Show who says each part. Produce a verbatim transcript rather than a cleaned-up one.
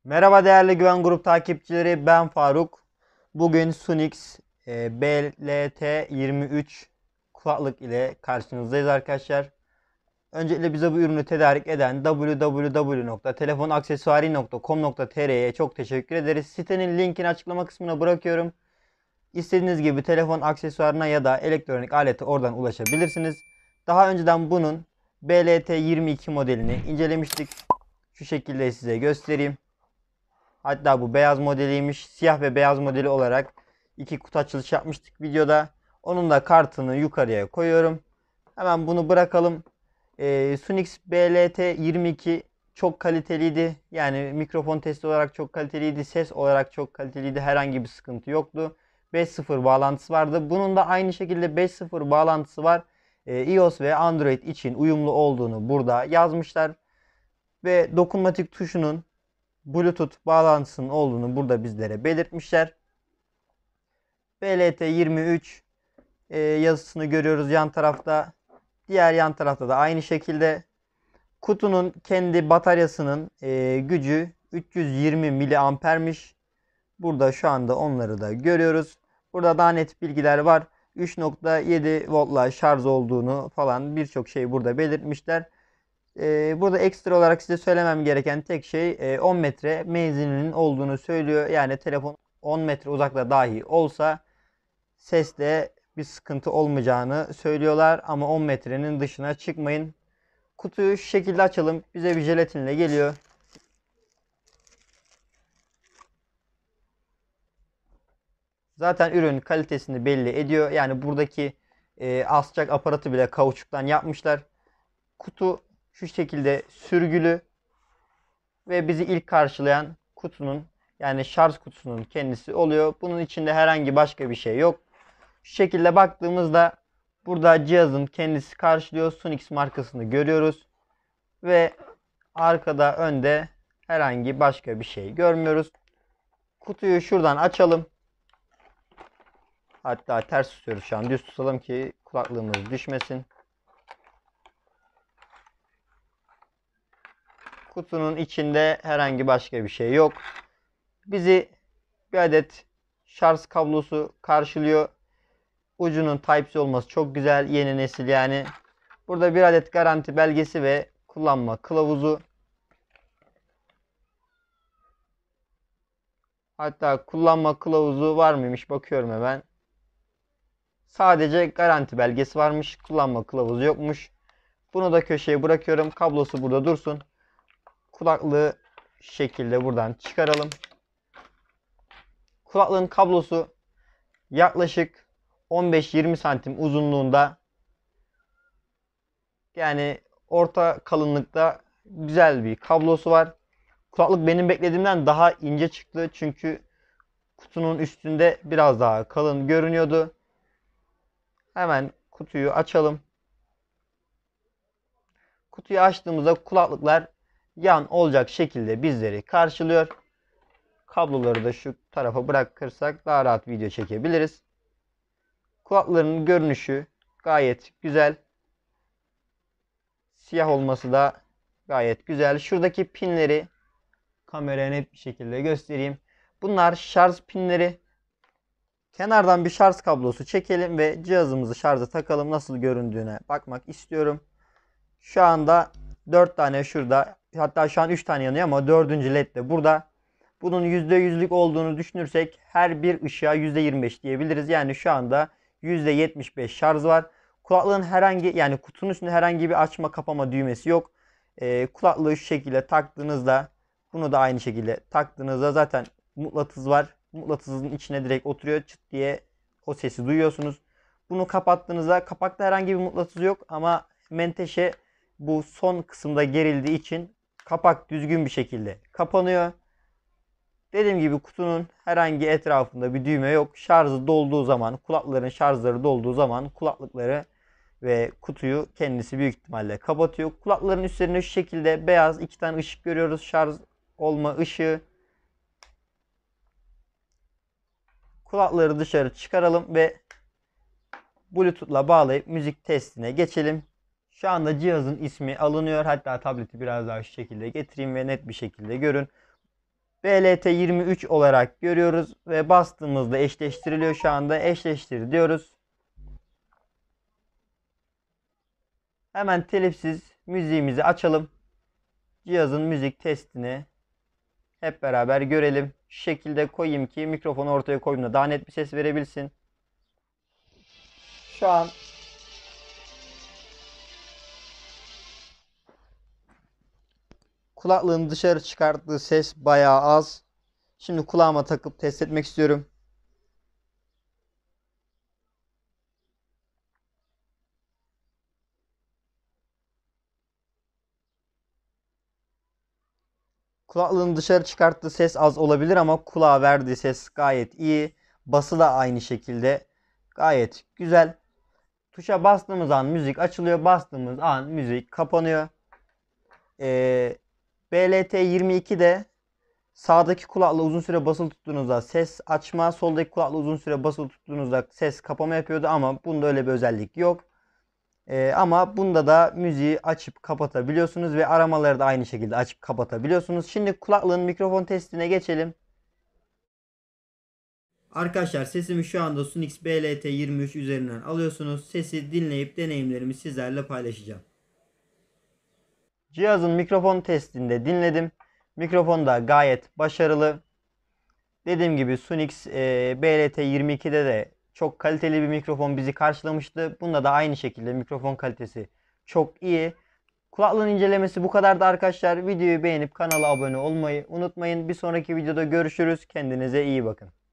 Speaker 1: Merhaba değerli Güven Grup takipçileri, ben Faruk. Bugün Sunix e, B L T yirmi üç kulaklık ile karşınızdayız arkadaşlar. Öncelikle bize bu ürünü tedarik eden w w w nokta telefonaksesuari nokta com nokta t r'ye çok teşekkür ederiz. Sitenin linkini açıklama kısmına bırakıyorum. İstediğiniz gibi telefon aksesuarına ya da elektronik alete oradan ulaşabilirsiniz. Daha önceden bunun B L T yirmi iki modelini incelemiştik. Şu şekilde size göstereyim. Hatta bu beyaz modeliymiş. Siyah ve beyaz modeli olarak iki kutu açılış yapmıştık videoda. Onun da kartını yukarıya koyuyorum. Hemen bunu bırakalım. Ee, Sunix B L T yirmi iki çok kaliteliydi. Yani mikrofon testi olarak çok kaliteliydi. Ses olarak çok kaliteliydi. Herhangi bir sıkıntı yoktu. beş nokta sıfır bağlantısı vardı. Bunun da aynı şekilde beş nokta sıfır bağlantısı var. Ee, iOS ve Android için uyumlu olduğunu burada yazmışlar. Ve dokunmatik tuşunun Bluetooth bağlantısının olduğunu burada bizlere belirtmişler. B L T yirmi üç e, yazısını görüyoruz yan tarafta. Diğer yan tarafta da aynı şekilde. Kutunun kendi bataryasının e, gücü üç yüz yirmi miliampermiş. Burada şu anda onları da görüyoruz. Burada daha net bilgiler var. üç nokta yedi voltla şarj olduğunu falan birçok şey burada belirtmişler. Ee, burada ekstra olarak size söylemem gereken tek şey e, on metre menzilinin olduğunu söylüyor. Yani telefon on metre uzakta dahi olsa seste bir sıkıntı olmayacağını söylüyorlar. Ama on metrenin dışına çıkmayın. Kutuyu şu şekilde açalım. Bize bir jelatinle geliyor. Zaten ürün kalitesini belli ediyor. Yani buradaki e, asacak aparatı bile kauçuktan yapmışlar. Kutu şu şekilde sürgülü. Ve bizi ilk karşılayan kutunun, yani şarj kutusunun kendisi oluyor. Bunun içinde herhangi başka bir şey yok. Şu şekilde baktığımızda burada cihazın kendisi karşılıyor. Sunix markasını görüyoruz. Ve arkada, önde herhangi başka bir şey görmüyoruz. Kutuyu şuradan açalım. Hatta ters tutuyoruz şu an. Düz tutalım ki kulaklığımız düşmesin. Kutunun içinde herhangi başka bir şey yok. Bizi bir adet şarj kablosu karşılıyor. Ucunun Type-C olması çok güzel. Yeni nesil yani. Burada bir adet garanti belgesi ve kullanma kılavuzu. Hatta kullanma kılavuzu var mıymış bakıyorum hemen. Sadece garanti belgesi varmış. Kullanma kılavuzu yokmuş. Bunu da köşeye bırakıyorum. Kablosu burada dursun. Kulaklığı şekilde buradan çıkaralım. Kulaklığın kablosu yaklaşık on beş yirmi santim uzunluğunda. Yani orta kalınlıkta güzel bir kablosu var. Kulaklık benim beklediğimden daha ince çıktı. Çünkü kutunun üstünde biraz daha kalın görünüyordu. Hemen kutuyu açalım. Kutuyu açtığımızda kulaklıklar yan olacak şekilde bizleri karşılıyor. Kabloları da şu tarafa bırakırsak daha rahat video çekebiliriz. Kulakların görünüşü gayet güzel. Siyah olması da gayet güzel. Şuradaki pinleri kameraya net bir şekilde göstereyim. Bunlar şarj pinleri. Kenardan bir şarj kablosu çekelim ve cihazımızı şarja takalım. Nasıl göründüğüne bakmak istiyorum. Şu anda dört tane şurada. Hatta şu an üç tane yanıyor ama dördüncü led de burada. Bunun yüzde yüzlük olduğunu düşünürsek her bir ışığa yüzde yirmi beş diyebiliriz. Yani şu anda yüzde yetmiş beş şarj var. Kulaklığın herhangi, yani kutunun üstünde herhangi bir açma kapama düğmesi yok. Ee, kulaklığı şu şekilde taktığınızda, bunu da aynı şekilde taktığınızda zaten mıknatıs var. Mıknatısın içine direkt oturuyor. Çıt diye o sesi duyuyorsunuz. Bunu kapattığınızda, kapakta herhangi bir mıknatıs yok ama menteşe bu son kısımda gerildiği için kapak düzgün bir şekilde kapanıyor. Dediğim gibi kutunun herhangi etrafında bir düğme yok. Şarjı dolduğu zaman, kulaklıkların şarjları dolduğu zaman kulaklıkları ve kutuyu kendisi büyük ihtimalle kapatıyor. Kulaklıkların üstlerinde şu şekilde beyaz iki tane ışık görüyoruz. Şarj olma ışığı. Kulakları dışarı çıkaralım ve Bluetooth'la bağlayıp müzik testine geçelim. Şu anda cihazın ismi alınıyor. Hatta tableti biraz daha şu şekilde getireyim ve net bir şekilde görün. B L T yirmi üç olarak görüyoruz ve bastığımızda eşleştiriliyor şu anda. Eşleştir diyoruz. Hemen telifsiz müziğimizi açalım. Cihazın müzik testini hep beraber görelim. Şu şekilde koyayım ki mikrofonu ortaya koyduğumda daha net bir ses verebilsin. Şu an kulaklığın dışarı çıkarttığı ses bayağı az. Şimdi kulağıma takıp test etmek istiyorum. Kulaklığın dışarı çıkarttığı ses az olabilir ama kulağa verdiği ses gayet iyi. Bası da aynı şekilde gayet güzel. Tuşa bastığımız an müzik açılıyor. Bastığımız an müzik kapanıyor. Ee, B L T yirmi ikide sağdaki kulakla uzun süre basılı tuttuğunuzda ses açma, soldaki kulakla uzun süre basılı tuttuğunuzda ses kapama yapıyordu ama bunda öyle bir özellik yok. Ee, ama bunda da müziği açıp kapatabiliyorsunuz ve aramaları da aynı şekilde açıp kapatabiliyorsunuz. Şimdi kulaklığın mikrofon testine geçelim. Arkadaşlar sesimi şu anda Sunix B L T yirmi üç üzerinden alıyorsunuz. Sesi dinleyip deneyimlerimi sizlerle paylaşacağım. Cihazın mikrofon testinde dinledim. Mikrofon da gayet başarılı. Dediğim gibi Sunix e, B L T yirmi ikide de çok kaliteli bir mikrofon bizi karşılamıştı. Bunda da aynı şekilde mikrofon kalitesi çok iyi. Kulaklığın incelemesi bu kadardı arkadaşlar. Videoyu beğenip kanala abone olmayı unutmayın. Bir sonraki videoda görüşürüz. Kendinize iyi bakın.